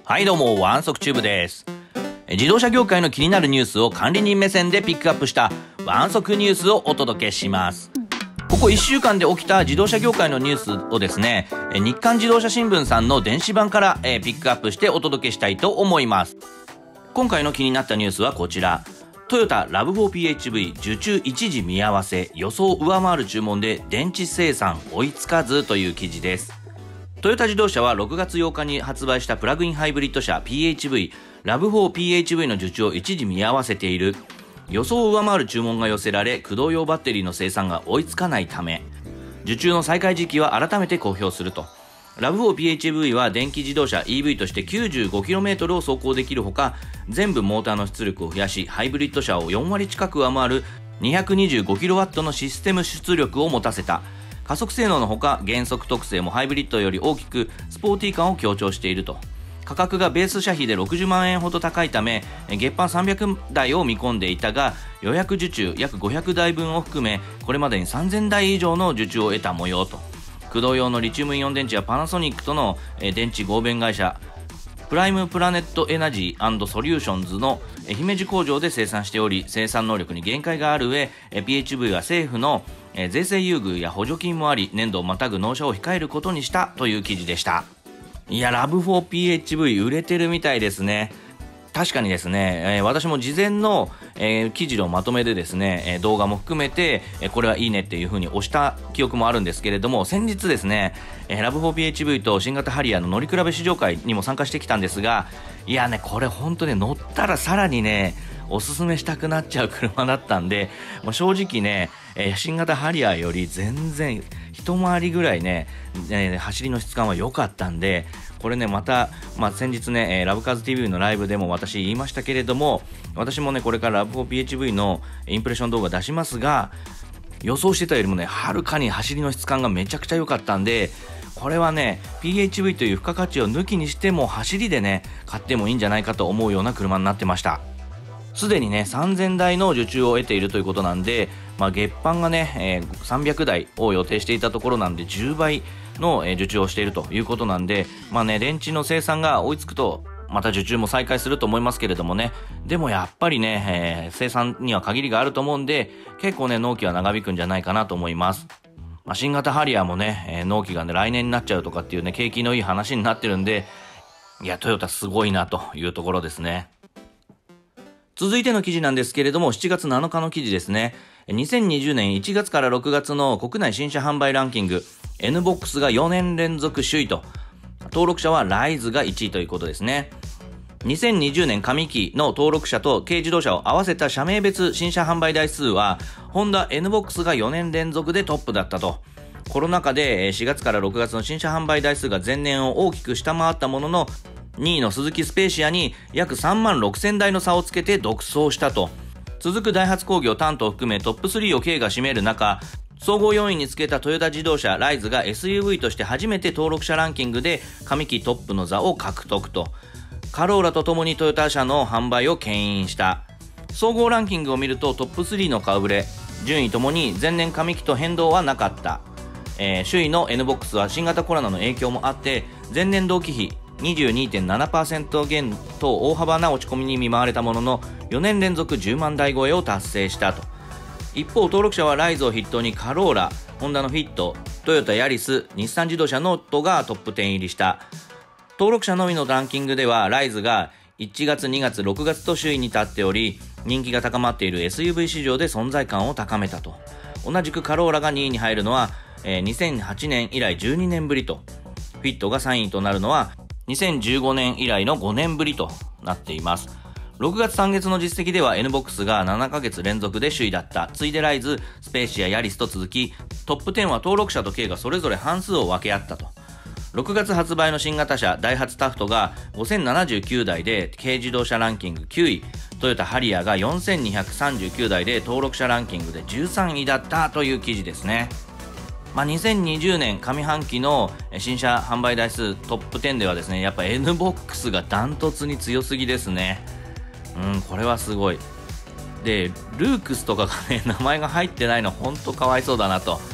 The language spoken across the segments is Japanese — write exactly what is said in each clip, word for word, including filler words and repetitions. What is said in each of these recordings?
はいどうも、ワンソクチューブです。自動車業界の気になるニュースを管理人目線でピックアップしたワンソクニュースをお届けします。ここいっしゅうかんで起きた自動車業界のニュースをですね、日刊自動車新聞さんの電子版からピックアップしてお届けしたいと思います。今回の気になったニュースはこちら。トヨタ ラブフォーピーエイチブイ 受注一時見合わせ、予想上回る注文で電池生産追いつかずという記事です。トヨタ自動車はろくがつようかに発売したプラグインハイブリッド車 ピーエイチブイ ラブフォーピーエイチブイ の受注を一時見合わせている。予想を上回る注文が寄せられ、駆動用バッテリーの生産が追いつかないため、受注の再開時期は改めて公表すると。ラブフォーピーエイチブイ は電気自動車 イーブイ として きゅうじゅうごキロメートル を走行できるほか、全部モーターの出力を増やし、ハイブリッド車をよんわり近く上回る にひゃくにじゅうごキロワット のシステム出力を持たせた。加速性能のほか減速特性もハイブリッドより大きくスポーティー感を強調していると。価格がベース車費でろくじゅうまんえんほど高いため、月販さんびゃくだいを見込んでいたが、予約受注約ごひゃくだいぶんを含めこれまでにさんぜんだい以上の受注を得た模様と。駆動用のリチウムイオン電池はパナソニックとの電池合弁会社プライムプラネットエナジー&ソリューションズの姫路工場で生産しており、生産能力に限界がある上、 ピーエイチブイ は政府の税制優遇や補助金もあり、年度をまたぐ納車を控えることにしたという記事でした。いや、ラブフォーピーエイチブイ 売れてるみたいですね。確かにですね、えー、私も事前の、えー、記事のまとめでですね、えー、動画も含めて、えー、これはいいねっていう風に押した記憶もあるんですけれども、先日ですね、えー、ラブフォーピーエイチブイ と新型ハリアーの乗り比べ試乗会にも参加してきたんですが、いやね、これ本当ね、乗ったらさらにねおすすめしたくなっちゃう車だったんで、もう正直ね、えー、新型ハリアーより全然一回りぐらいね、えー、走りの質感は良かったんで、これねまた、まあ、先日ね、えー、ラブカーズ ティーブイ のライブでも私言いましたけれども、私もねこれからラブフォーピーエイチブイ のインプレッション動画出しますが、予想してたよりもねはるかに走りの質感がめちゃくちゃ良かったんで、これはね ピーエイチブイ という付加価値を抜きにしても走りでね買ってもいいんじゃないかと思うような車になってました。すでにねさんぜんだいの受注を得ているということなんで、まあ、月販がね、えー、さんびゃくだいを予定していたところなんでじゅうばいの受注をしているということなんで、まあね、電池の生産が追いつくとまた受注も再開すると思いますけれどもね、でもやっぱりね、えー、生産には限りがあると思うんで、結構ね納期は長引くんじゃないかなと思います。まあ、新型ハリアーもね、えー、納期がね来年になっちゃうとかっていうね景気のいい話になってるんで、いやトヨタすごいなというところですね。続いての記事なんですけれども、しちがつなのかの記事ですね。にせんにじゅうねんいちがつからろくがつの国内新車販売ランキング、 エヌボックス がよねんれんぞく首位と、登録者はライズがいちいということですね。にせんにじゅうねん上期の登録者と軽自動車を合わせた社名別新車販売台数は、ホンダ エヌボックス がよねんれんぞくでトップだったと。コロナ禍でしがつからろくがつの新車販売台数が前年を大きく下回ったものの、にいのスズキスペーシアに約さんまんろくせんだいの差をつけて独走したと。続くダイハツ工業、タントを含めトップスリーを軽が占める中、総合よんいにつけたトヨタ自動車ライズが エスユーブイ として初めて登録者ランキングで上期トップの座を獲得と。カローラとともにトヨタ車の販売を牽引した。総合ランキングを見るとトップスリーの顔ぶれ、順位ともに前年上期と変動はなかった。えー、首位の エヌボックス は新型コロナの影響もあって前年同期比 にじゅうにてんななパーセント 減と大幅な落ち込みに見舞われたものの、よねんれんぞくじゅうまんだい超えを達成したと。一方登録者はライズを筆頭にカローラ、ホンダのフィット、トヨタヤリス、日産自動車ノットがトップじゅう入りした。登録者のみのランキングではライズがいちがつ、にがつ、ろくがつと首位に立っており、人気が高まっている エスユーブイ 市場で存在感を高めたと。同じくカローラがにいに入るのは、えー、にせんはちねん以来じゅうにねんぶりと。フィットがさんいとなるのはにせんじゅうごねん以来のごねんぶりとなっています。ろくがつさんげつの実績では エヌボックス がななかげつれんぞくで首位だった。次いでライズ、スペーシア、ヤリスと続き、トップじゅうは登録者と軽がそれぞれ半数を分け合ったと。ろくがつ発売の新型車ダイハツタフトがごせんななじゅうきゅうだいで軽自動車ランキングきゅうい、トヨタハリアーがよんせんにひゃくさんじゅうきゅうだいで登録者ランキングでじゅうさんいだったという記事ですね。まあ、にせんにじゅうねん上半期の新車販売台数トップじゅうではですね、やっぱ エヌボックス がダントツに強すぎですね。うん、これはすごい。で、ルークスとかがね、名前が入ってないのほんとかわいそうだなと。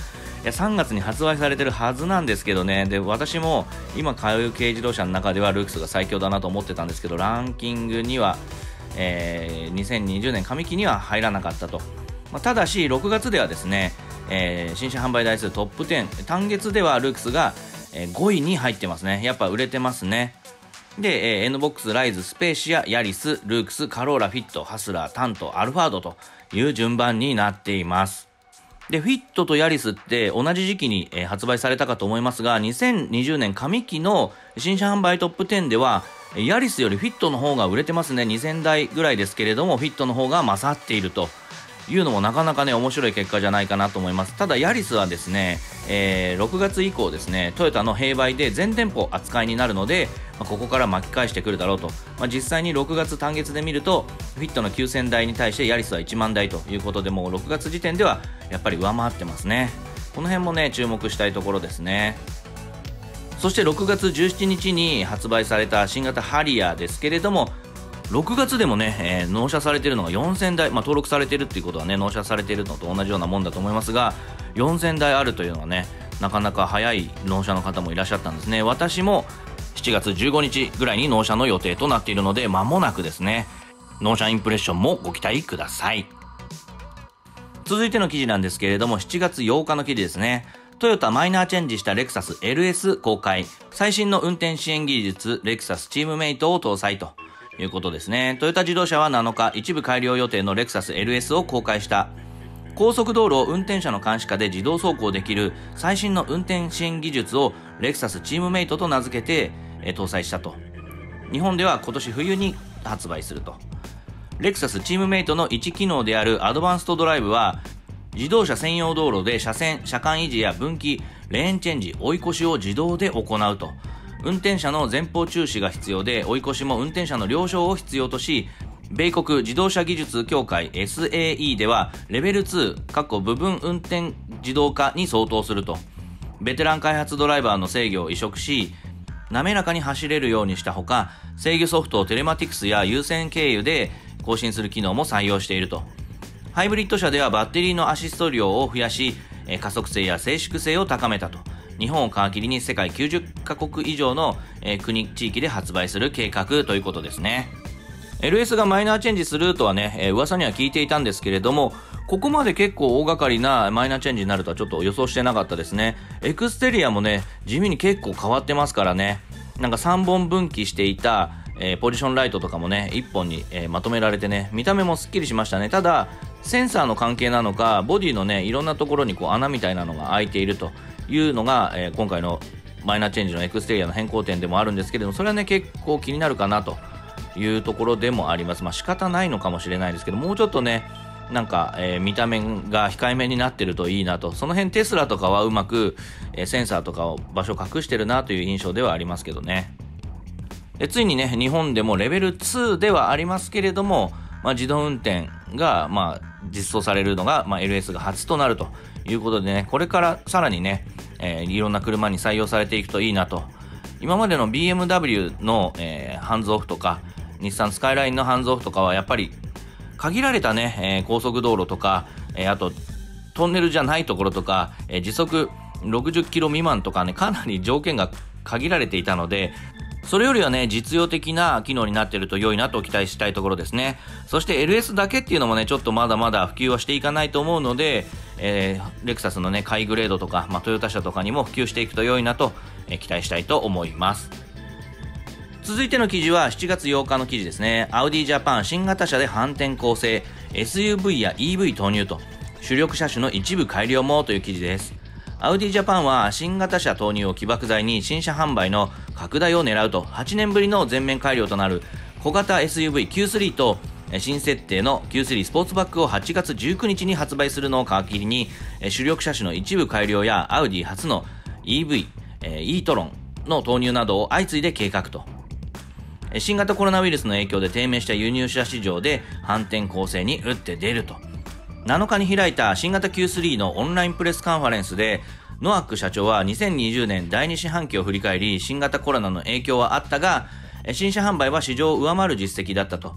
いやさんがつに発売されてるはずなんですけどね。で私も今買う軽自動車の中ではルークスが最強だなと思ってたんですけど、ランキングには、えー、にせんにじゅうねん上期には入らなかったと。まあ、ただしろくがつではですね、えー、新車販売台数トップじゅう、単月ではルークスがごいに入ってますね。やっぱ売れてますね。で、えー、エヌボックス、ライズ、スペーシア、ヤリス、ルークス、カローラ、フィット、ハスラー、タント、アルファードという順番になっています。で、フィットとヤリスって同じ時期に、えー、発売されたかと思いますが、にせんにじゅうねん上期の新車販売トップじゅうでは、ヤリスよりフィットの方が売れてますね。にせんだいぐらいですけれども、フィットの方が勝っているというのもなかなかね面白い結果じゃないかなと思います。ただヤリスはですね、えー、ろくがつ以降ですね、トヨタの併売で全店舗扱いになるので、まあ、ここから巻き返してくるだろうと。まあ、実際にろくがつ単月で見るとフィットのきゅうせんだいに対してヤリスはいちまんだいということで、もうろくがつ時点ではやっぱり上回ってますね。この辺もね注目したいところですね。そしてろくがつじゅうしちにちに発売された新型ハリアーですけれども、ろくがつでもね、えー、納車されているのがよんせんだい、まあ、登録されているっていうことはね納車されているのと同じようなもんだと思いますが、よんせんだいあるというのはねなかなか早い納車の方もいらっしゃったんですね。私もしちがつじゅうごにちぐらいに納車の予定となっているので、間もなくですね納車インプレッションもご期待ください。続いての記事なんですけれども、しちがつようかの記事ですね。トヨタマイナーチェンジしたレクサス エルエス 公開、最新の運転支援技術レクサスチームメイトを搭載ということですね。トヨタ自動車はなのか、一部改良予定のレクサス エルエス を公開した。高速道路を運転者の監視下で自動走行できる最新の運転支援技術をレクサスチームメイトと名付けて、えー、搭載したと。日本では今年冬に発売すると。レクサスチームメイトのいち機能であるアドバンストドライブは、自動車専用道路で車線、車間維持や分岐、レーンチェンジ、追い越しを自動で行うと。運転者の前方注視が必要で、追い越しも運転者の了承を必要とし、米国自動車技術協会 エスエーイー ではレベルツー、部分運転自動化に相当すると。ベテラン開発ドライバーの制御を移植し、滑らかに走れるようにしたほか、制御ソフトをテレマティクスや有線経由で更新する機能も採用していると。ハイブリッド車ではバッテリーのアシスト量を増やし、加速性や静粛性を高めたと。日本を皮切りに世界きゅうじゅっかこく以上の国地域で発売する計画ということですね。エルエス がマイナーチェンジするとはね、噂には聞いていたんですけれども、ここまで結構大掛かりなマイナーチェンジになるとはちょっと予想してなかったですね。エクステリアもね、地味に結構変わってますからね。なんかさんぼん分岐していた、えー、ポジションライトとかもね、いっぽんに、えー、まとめられてね、見た目もすっきりしましたね。ただ、センサーの関係なのか、ボディのね、いろんなところにこう穴みたいなのが開いているというのが、えー、今回のマイナーチェンジのエクステリアの変更点でもあるんですけれども、それはね、結構気になるかなというところでもあります。まあ仕方ないのかもしれないですけど、もうちょっとね、なんか、えー、見た目が控えめになってるといいなと。その辺テスラとかはうまく、えー、センサーとかを場所隠してるなという印象ではありますけどね。でついにね、日本でもレベルツーではありますけれども、まあ、自動運転が、まあ、実装されるのが、まあ、エルエス が初となるということでね、これからさらにね、えー、いろんな車に採用されていくといいなと。今までの ビーエムダブリュー の、えー、ハンズオフとか、日産スカイラインのハンズオフとかはやっぱり限られたね、えー、高速道路とか、えー、あとトンネルじゃないところとか、えー、時速ろくじゅっキロ未満とかね、かなり条件が限られていたので、それよりはね、実用的な機能になっていると良いなと期待したいところですね。そして エルエス だけっていうのもね、ちょっとまだまだ普及はしていかないと思うので、えー、レクサスのね、ハイグレードとか、まあ、トヨタ車とかにも普及していくと良いなと、えー、期待したいと思います。続いての記事はしちがつようかの記事ですね。アウディジャパン新型車で反転攻勢、エスユーブイ や イーブイ 投入と、主力車種の一部改良もという記事です。アウディジャパンは新型車投入を起爆剤に新車販売の拡大を狙うと、はちねんぶりの全面改良となる小型 エスユーブイキュースリー と新設定の キュースリー スポーツバッグをはちがつじゅうくにちに発売するのを皮切りに、主力車種の一部改良やアウディ初の イーブイ、イートロンの投入などを相次いで計画と。新型コロナウイルスの影響で低迷した輸入車市場で反転攻勢に打って出ると。なのかに開いた新型 キュースリー のオンラインプレスカンファレンスで、ノアック社長はにせんにじゅうねんだいに四半期を振り返り、新型コロナの影響はあったが、新車販売は市場を上回る実績だったと。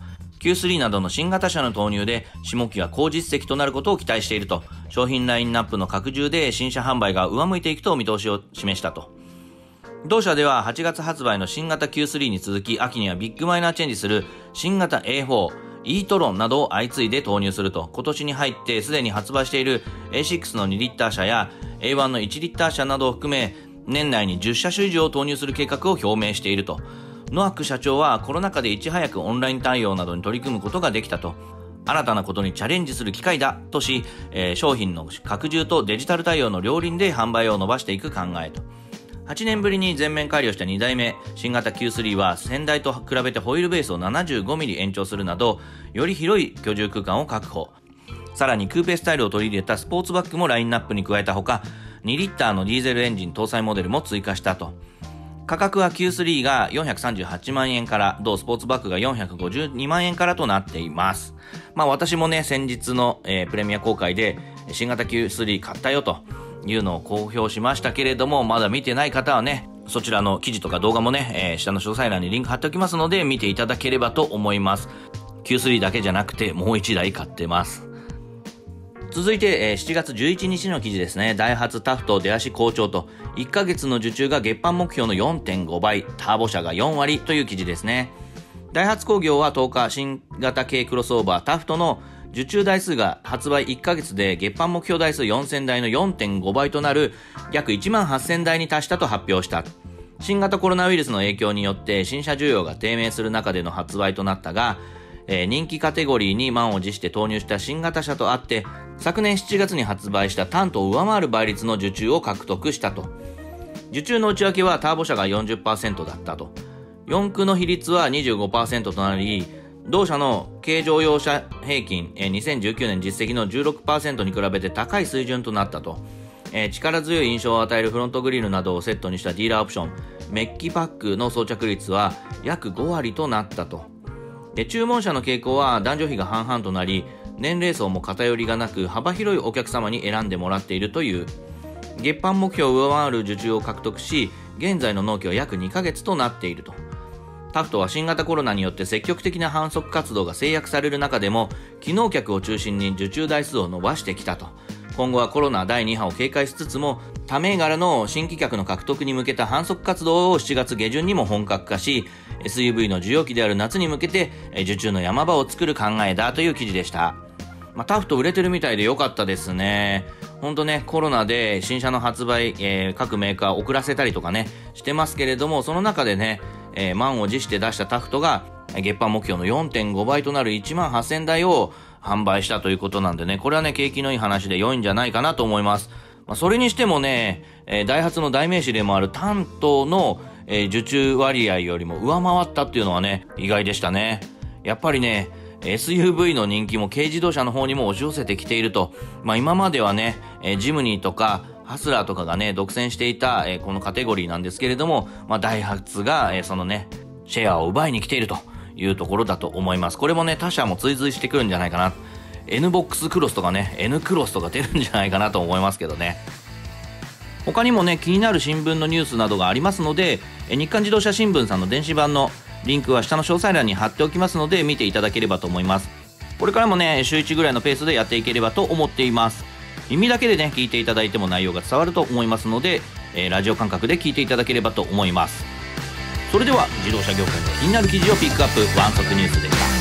キュースリー などの新型車の投入で下期は好実績となることを期待していると、商品ラインナップの拡充で新車販売が上向いていくと見通しを示したと。同社でははちがつ発売の新型 キュースリー に続き、秋にはビッグマイナーチェンジする新型 エーフォー、イートロンなどを相次いで投入すると、今年に入ってすでに発売している エーシックス のにリッター車や エーワン のいちリッター車などを含め、年内にじゅっしゃ種以上投入する計画を表明していると。ノアック社長はコロナ禍でいち早くオンライン対応などに取り組むことができたと。新たなことにチャレンジする機会だとし、えー、商品の拡充とデジタル対応の両輪で販売を伸ばしていく考えと。はちねんぶりに全面改良したにだいめ新型 キュースリー は先代と比べてホイールベースを ななじゅうごミリ 延長するなど、より広い居住空間を確保。さらにクーペスタイルを取り入れたスポーツバッグもラインナップに加えたほか、にリッターのディーゼルエンジン搭載モデルも追加したと。価格は キュースリー がよんひゃくさんじゅうはちまんえんから、同スポーツバッグがよんひゃくごじゅうにまんえんからとなっています。まあ私もね、先日の、えー、プレミア公開で新型 キュースリー 買ったよというのを公表しましたけれども、まだ見てない方はね、そちらの記事とか動画もね、えー、下の詳細欄にリンク貼っておきますので、見ていただければと思います。キュースリー だけじゃなくてもういちだい買ってます。続いて、えー、しちがつじゅういちにちの記事ですね。ダイハツタフト出足好調と、いっかげつの受注が月間目標の よんてんごばい、ターボ車がよんわりという記事ですね。ダイハツ工業はとおか、新型軽クロスオーバータフトの受注台数が発売いっかげつで月間目標台数よんせんだいの よんてんごばいとなる約いちまんはっせんだいに達したと発表した。新型コロナウイルスの影響によって新車需要が低迷する中での発売となったが、えー、人気カテゴリーに満を持して投入した新型車とあって、昨年しちがつに発売したタントを上回る倍率の受注を獲得したと。受注の内訳はターボ車が よんじゅっパーセント だったと。よんくの比率は にじゅうごパーセント となり、同社の軽乗用車平均、えー、にせんじゅうきゅうねん実績の じゅうろくパーセント に比べて高い水準となったと。えー、力強い印象を与えるフロントグリルなどをセットにしたディーラーオプション、メッキパックの装着率は約ごわりとなったと。で、注文者の傾向は男女比が半々となり、年齢層も偏りがなく幅広いお客様に選んでもらっているという。月間目標を上回る受注を獲得し、現在の納期は約にかげつとなっていると。タフトは新型コロナによって積極的な販促活動が制約される中でも、機能客を中心に受注台数を伸ばしてきたと。今後はコロナだいにはを警戒しつつも、他銘柄の新規客の獲得に向けた販促活動をしちがつげじゅんにも本格化し、エスユーブイ の需要期である夏に向けて受注の山場を作る考えだという記事でした。まあ、タフト売れてるみたいで良かったですね。ほんとね、コロナで新車の発売、えー、各メーカー遅らせたりとかね、してますけれども、その中でね、えー、満を持して出したタフトが月間目標の よんてんごばいとなるいちまんはっせんだいを販売したということなんでね、これはね、景気のいい話で良いんじゃないかなと思います。まあ、それにしてもね、えー、ダイハツの代名詞でもあるタントの、えー、受注割合よりも上回ったっていうのはね、意外でしたね。やっぱりね、エスユーブイ の人気も軽自動車の方にも押し寄せてきていると。まあ今まではね、えー、ジムニーとかハスラーとかがね、独占していた、えー、このカテゴリーなんですけれども、まあダイハツが、えー、そのね、シェアを奪いに来ているというところだと思います。これもね、他社も追随してくるんじゃないかな。N ボックスクロスとかね、N クロスとか出るんじゃないかなと思いますけどね。他にもね、気になる新聞のニュースなどがありますので、え日刊自動車新聞さんの電子版のリンクは下の詳細欄に貼っておきますので、見ていただければと思います。これからもね、週いちぐらいのペースでやっていければと思っています。耳だけでね、聞いていただいても内容が伝わると思いますので、えー、ラジオ感覚で聞いていただければと思います。それでは自動車業界の気になる記事をピックアップ、ワンソクニュースでした。